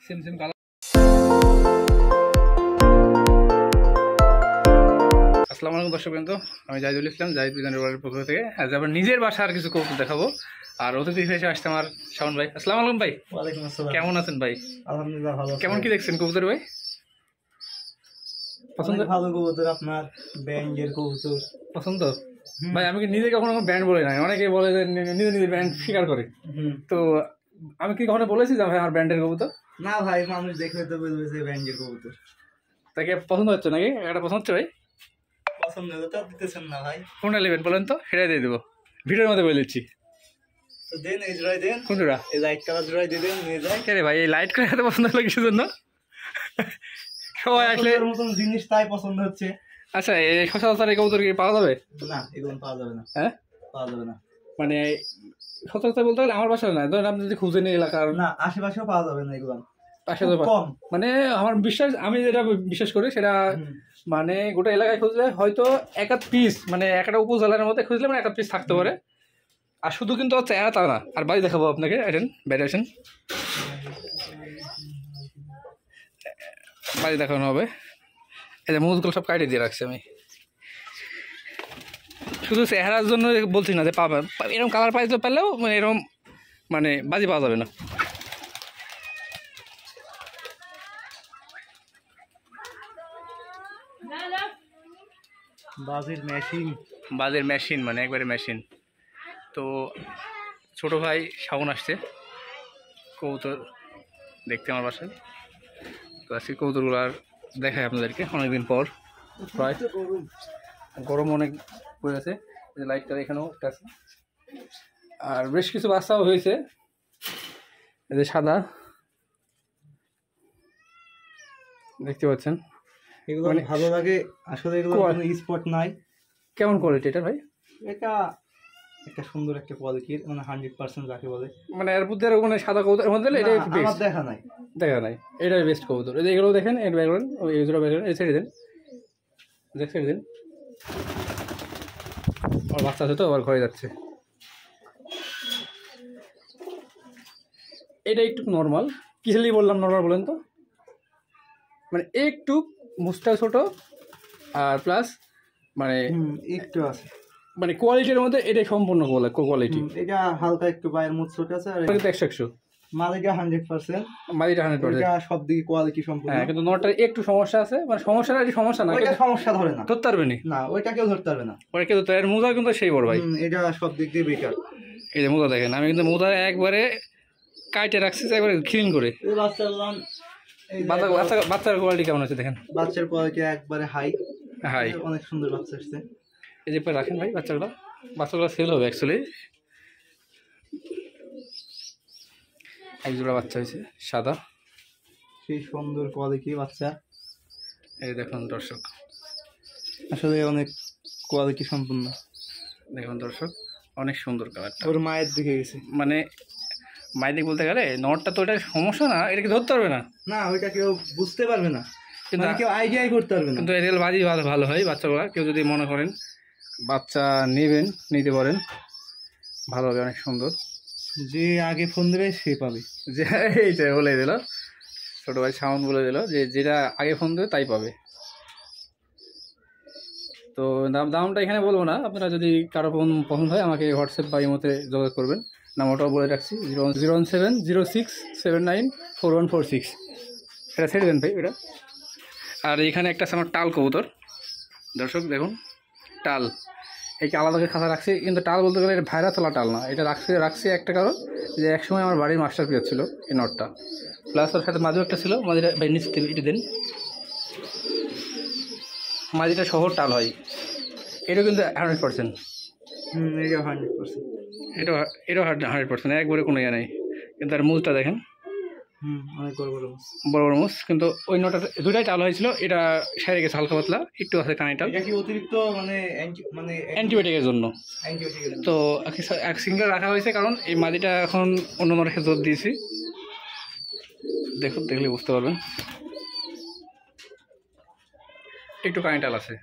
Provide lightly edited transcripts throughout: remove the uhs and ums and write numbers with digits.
Same same colour. আসসালামু আলাইকুম দর্শক বন্ধু, আমি জাহিদুল ইসলাম, জাহিদ বিধানের পক্ষ থেকে আজ আবার নিজের বাসার কিছু কৌতুক দেখাবো। আর অতিথি হিসেবে আসছে আমার শাওন ভাই। আসসালামু আলাইকুম ভাই। ওয়ালাইকুম আসসালাম। কেমন আছেন ভাই? আলহামদুলিল্লাহ ভালো। কেমন কি দেখছেন কবুতর ভাই? পছন্দ? ভালো কবুতর, আপনার ব্যান্ডের কবুতর পছন্দ ভাই? আমি কি নিজে কখনো ব্র্যান্ড বলে নাই, অনেকে বলে যে নিজে নিজে ব্র্যান্ড স্বীকার করে। তো আমি কি কখনো বলেছি যে ভাই আমার ব্র্যান্ডের কবুতর? না ভাই, মানুষ দেখলে তো বলবে যে ব্যান্ডের কবুতর। তাকে পছন্দ হচ্ছে নাকি? একটা পছন্দ হচ্ছে ভাই? পছন্দ হলে তো দিতেছেন না ভাই। কোনটা নেবেন বলেন তো, সেটাই দিয়ে দেবো, ভিডিওর মধ্যে বলে দিচ্ছি। তো দেন, এই জোড়াই দেন। কোন জোড়া? এই লাইট কালার জোড়াই দিয়ে দেন, নিয়ে যায়। কে রে ভাই এই লাইট করে এত পছন্দ হলো কিসের জন্য? সবাই আসলে মতন জিনিস তাই পছন্দ হচ্ছে। আচ্ছা, এই সচরাচর এই কবুতর কি পাওয়া যাবে? না, এগুলো পাওয়া যাবে না। হ্যাঁ, পাওয়া যাবে না। মানে সচরাচর বলতে গেলে আমার বাসায় না, ধরেন আপনি যদি খুঁজে নিয়ে এলাকার না, আশেপাশেও পাওয়া যাবে না এগুলো। পাশে তো কম। মানে আমার বিশ্বাস, আমি যেটা বিশ্বাস করি সেটা মানে গোটা এলাকায় খুঁজলে হয়তো এক আধ পিস, মানে একটা উপজেলার মধ্যে খুঁজলে মানে এক আধ পিস থাকতে পারে। আর শুধু কিন্তু হচ্ছে তা না। আর বাড়ি দেখাবো আপনাকে, আসেন বাইরে আসেন, বাড়ি দেখানো হবে। এই যে মুজগুলো সব কাটিয়ে দিয়ে রাখছি আমি, শুধু চেহারার জন্য বলছি না যে পাবেন এরকম কালার পাইতে পারলেও মানে এরকম মানে বাজি পাওয়া যাবে না। বাজের মেশিন মানে একবারে মেশিন। তো ছোট ভাই শাওন আসছে কবুতর দেখতে আমার বাসায়। তো আজকে কবুতরগুলো আর দেখায় আপনাদেরকে অনেকদিন পর। প্রায় গরম অনেক পড়ে আছে, লাইটটা এখানেও একটা আছে। আর বেশ কিছু বাচ্চাও হয়েছে, এই যে সাদা দেখতে পাচ্ছেন। এগুলো মানে ভালো লাগে আসলে। এগুলো কোনো স্পট নাই। কেমন কোয়ালিটি এটা ভাই? এটা একটা সুন্দর একটা কোয়ালিটির, মানে 100% যাকে বলে। মানে এর মধ্যে মানে সাদা কবুতর মধ্যে এটাই বেস্ট। দেখা নাই এটাই বেস্ট কবুতর। এই যে এগুলো দেখেন, এর ব্যাকগ্রাউন্ড ওই জোড়া ব্যাকগ্রাউন্ড এই ছেড়ে দেন, ছেড়ে দেন। আর বাচ্চা আছে তো আবার ঘরে যাচ্ছে। এটা একটু নর্মাল, কিসলি বললাম নর্মাল বলেন তো, মানে একটু মুছটা ছোট আর প্লাস মানে একটু আছে, মানে কোয়ালিটির মধ্যে এটাই সম্পূর্ণ কোয়ালিটি। এটা হালকা একটু পায়ের মুছ ছোট আছে, আর 100 মালিটা 100%, মাদিটা 100%, সব দিকে কোয়ালিটি সম্পূর্ণ। হ্যাঁ, কিন্তু নটার একটু সমস্যা আছে, মানে সমস্যাটা সমস্যা না, ওইটা সমস্যা ধরে না, ধরতে পারবে না, ওইটা কেউ ধরতে পারবে না। ওটা কেউ এর মোজা কিন্তু সেই বড় ভাই, এটা সব দিক দিয়ে বেটার। এই যে মোজা দেখেন, আমি কিন্তু মোজা একবারে কাটে রাখছি একবারে ক্লিন করে। বাচ্চার কোয়ালিটি কেমন আছে দেখেন? বাচ্চার কোয়ালিটি একবারে হাই, অনেক সুন্দর বাচ্চা আসছে। এই যে রাখেন ভাই, বাচ্চাগুলো সেল হবে অ্যাকচুয়ালি। এক জোড়া বাচ্চা হয়েছে সাদা, সেই সুন্দর কোয়ালিটি বাচ্চা। এই দেখুন দর্শক, আসলে অনেক কোয়ালিটি সম্পূর্ণ। দেখুন দর্শক, অনেক সুন্দর কালারটা। ওর মায়ের দিকে গেছে, মানে মায়ের দিকে বলতে গেলে নটটা তো এটা সমস্যা না, এটাকে ধরতে পারবে না, ওইটা কেউ বুঝতে পারবে না, কিন্তু কেউ আইডিয়াই করতে পারবে না। কিন্তু এর বাজি ভালো হয় বাচ্চাগুলা। কেউ যদি মনে করেন বাচ্চা নিতে পারেন, ভালো হবে, অনেক সুন্দর। যে আগে ফোন দেবে সে পাবে। যে এইটা বলে দিল ছোট ভাই শাওন, বলে দিল যে যেটা আগে ফোন দেবে তাই পাবে। তো দামটা এখানে বলবো না, আপনারা যদি কারো পছন্দ হয় আমাকে হোয়াটসঅ্যাপ বা ইমোতে যোগাযোগ করবেন। নাম্বারটাও বলে রাখছি, 01706794146। এটা ছেড়ে দেন ভাই এটা। আর এখানে একটা আছে আমার টাল কবুতর, দর্শক দেখুন টাল। একে আলাদা করে খাতা রাখছি, কিন্তু টাল বলতে গেলে এটা ভাইরা তোলা টাল না। এটা রাখছি একটা কারণ, যে একসময় আমার বাড়ির মাস্টার পিরিয়ড ছিল এই নটটা, প্লাস ওর সাথে মাঝেও একটা ছিল। মাঝিটা ভাই নিচ এটা দেন, মাঝিটা শহর টাল হয়। এটাও কিন্তু 100%, এটাও 100%, একবারে কোনো ইয়ে নেই। কিন্তু আর মুজটা দেখেন, অনেক বড় বড় মুজ। কিন্তু ওই নটা দুটাই টাল হয়েছিল, এটা সেরে গেছে হালকা পাতলা, একটু আছে কানেটাল, অতিরিক্ত মানে অ্যান্টিবায়োটিকের জন্য। তো এক সিঙ্গেল রাখা হয়েছে, কারণ এই মাদিটা এখন অন্য নটাকে জোর দিয়েছি। দেখলে বুঝতে পারবেন, একটু কানেটাল আছে,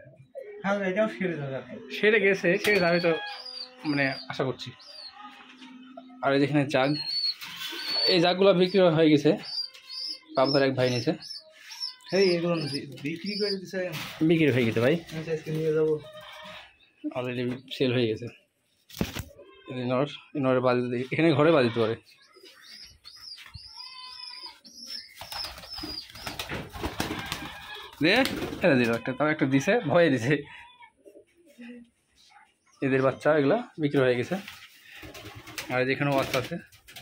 সেরে যাবে তো মানে আশা করছি। আর যেখানে জাগ, এই জাগগুলো বিক্রি হয়ে গেছে, পাবদার এক ভাই নিছে, এই এগুলো বিক্রি করে দিছে, বিক্রি হয়ে গেছে ভাই, আজকে নিয়ে যাবো। অলরেডি সেল হয়ে গেছে। ইনরের বাজি এখানে ঘরে বাজিতে পারে। এনে দিল একটা, তাও একটা দিছে, ভয়ে দিছে। এদের বাচ্চা এগুলা বিক্রি হয়ে গেছে। আর যেখানেও বাচ্চা আছে।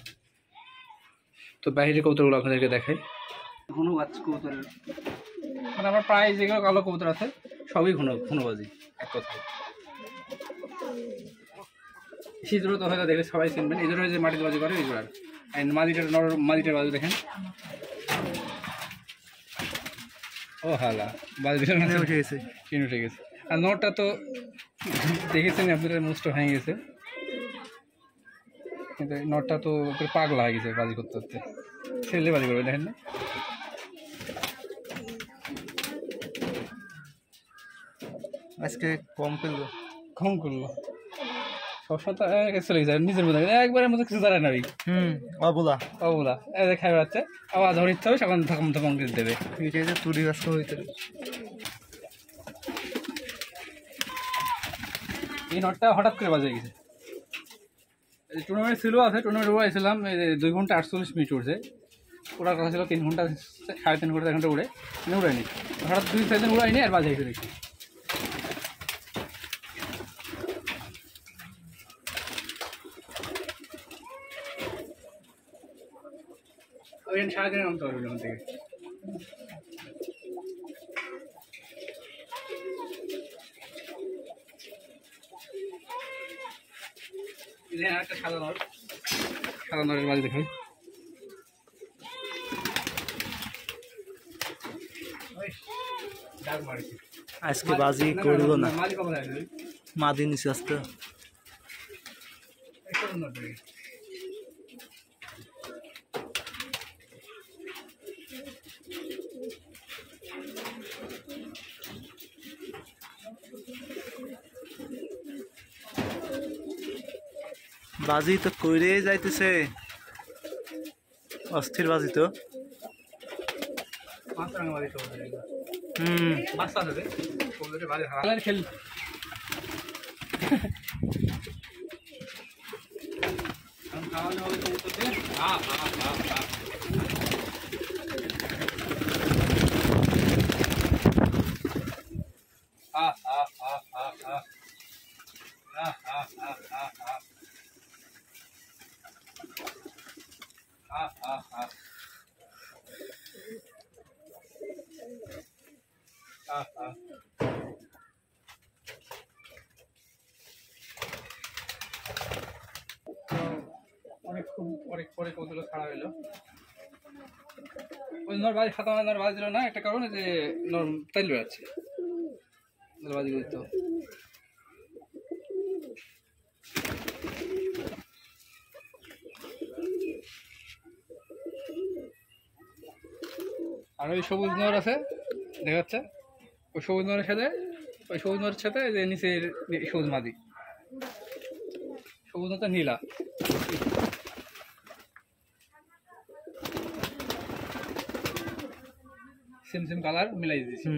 তো বাইরের কবুতরগুলো আপনাদেরকে দেখাই। ঘন বাচ্চা কবুতরের মানে আমার প্রায় যেগুলো কালো কবুতর আছে সবই ঘনবাজি এক কথায়। শীতগুলো তো হয়তো দেখলে সবাই চিনবেন, এই জন্য যে মাটির বাজি করে এই জোড়ার। মাদিটার বাজি দেখেন, ও হালা বাজি উঠে গেছে, চিন উঠে গেছে। আর নটটা তো দেখেছেন আপনাদের মুষ্ট ভেঙে গেছে, কিন্তু নটটা তো পাগলা হয়ে গেছে বাজি করতে করতে, ছেলে বাজি করবে দেখেন না। আজকে কম করলো সবসময় তো চলে গেছে নিজের মধ্যে, একবারের মধ্যে কিছু দাঁড়ায় না ওই অবলা খাই বেড়াচ্ছে। আবার যখন ইচ্ছা হবে তখন থকম করে দেবে। তুলি ব্যস্ত হইতে এই নটটা হঠাৎ করে বাজে গেছে। টুর্নামেন্ট ছিল আছে, টুর্নামেন্ট উড়াইছিলাম 2 ঘন্টা 48 মিনিট উঠছে, ওড়ার কথা ছিল 3 ঘন্টা 3.5 ঘন্টা 4 ঘন্টা উড়ে, উড়াইনি। হঠাৎ 2-4 দিন উড়াইনি আর বাজে গেছে। ওই সারাদিনের নামতে পারবে ওখান থেকে। একটা সাদা নরের বাজি দেখাই। আজকে বাজি করবো না, মাদি নিচে আসতে বাজি তো কইরে যাইতেছে, অস্থির বাজি তো। খেল অনেক পরে কৌতুক ছাড়া হইলো। ওই নর বাজি খাতা নর বাজি দিল না, একটা কারণে যে নর তাইল বেড়াচ্ছে বাজি দিত। আর ওই সবুজ নর আছে দেখা যাচ্ছে, ওই সবুজ নরের সাথে যে নিচের সবুজ মাদি, সবুজ নরটা নীলা, সেম কালার মিলাই দিয়েছি।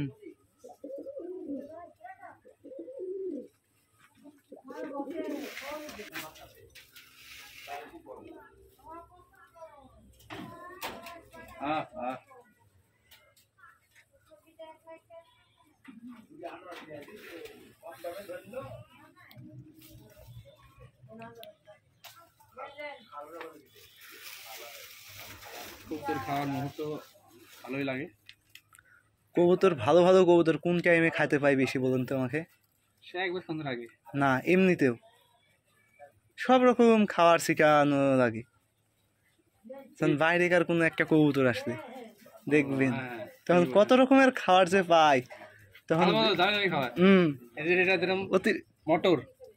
কবুতর খাওয়ার মুহূর্ত ভালোই লাগে। কবুতর ভালো কবুতর কোন টাইমে খাইতে পাই বেশি বলুন তো আমাকে? সে একবার সন্ধ্যার আগে না, এমনিতেও সব রকম খাওয়ার শিখানো লাগে। বাইরেকার কোনো একটা কবুতর আসলে দেখবেন তখন কত রকমের খাবার যে পাই, তখন মটর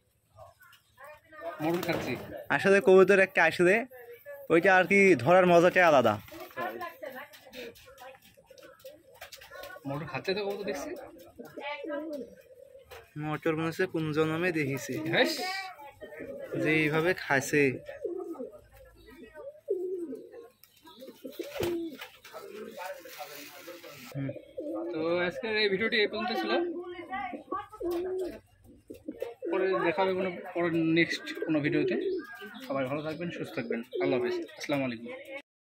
খাচ্ছি। আসলে কবুতর একটা আসলে ওইটা আর কি ধরার মজাটাই আলাদা। মটর খাচ্ছে তো কবুতর দেখছি, মটর মনে হচ্ছে কোন জন্মে দেখেছি যে এইভাবে খাইছে। তো আজকের এই ভিডিওটি এই পর্যন্ত ছিল। পরে দেখা হবে পরে নেক্সট কোনো ভিডিওতে। সবাই ভালো থাকবেন, সুস্থ থাকবেন। আল্লাহ হাফেজ, আসসালামু আলাইকুম।